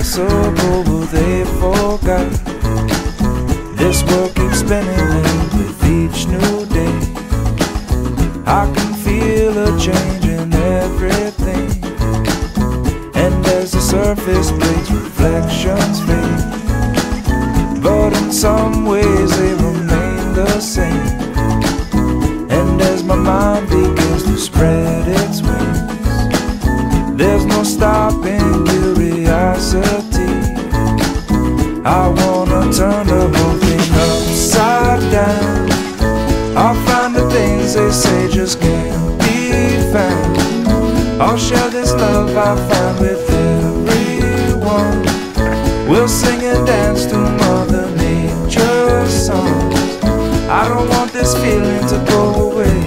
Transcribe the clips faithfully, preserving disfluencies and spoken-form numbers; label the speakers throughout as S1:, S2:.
S1: impossible, but they forgot. This world keeps spinning and with each new day I can feel a change in everything. And as the surface breaks, reflections fade, but in some ways they remain the same. And as my mind begins to spread its wings, there's no stopping curiosity. I wanna turn the whole thing upside down. I'll find the things they say just can't be found. I'll share this love I find with everyone. We'll sing and dance to Mother Nature's songs. I don't want this feeling to go away.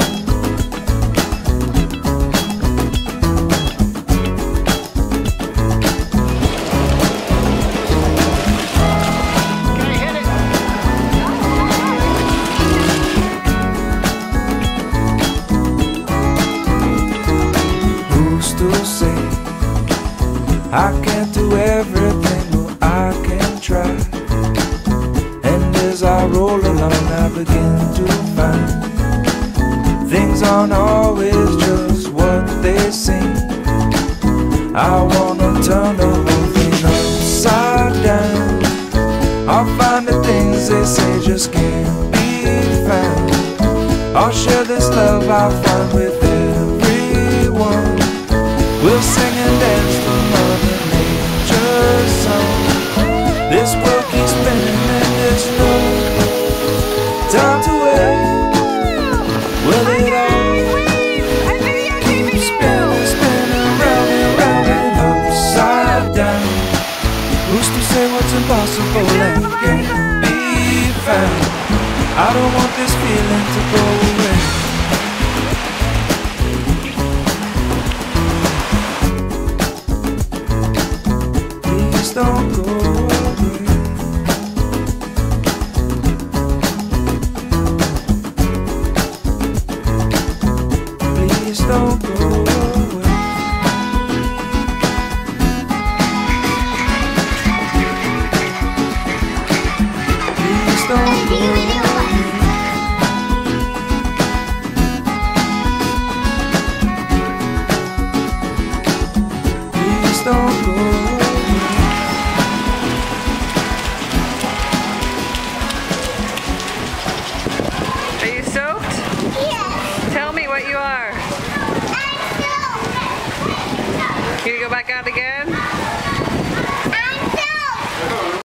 S1: To say I can't do everything, but I can try. And as I roll along, I begin to find things aren't always just what they seem. I wanna turn the whole thing upside down. I'll find the things they say just can't be found. I'll share this love I find with everyone. We'll sing and dance to Mother Nature's song. This world keeps spinning and there's no time to wait. Will it all keep spinning, spinning, round and round and upside down? Who's to say what's impossible and can't be found? I don't want this feeling to go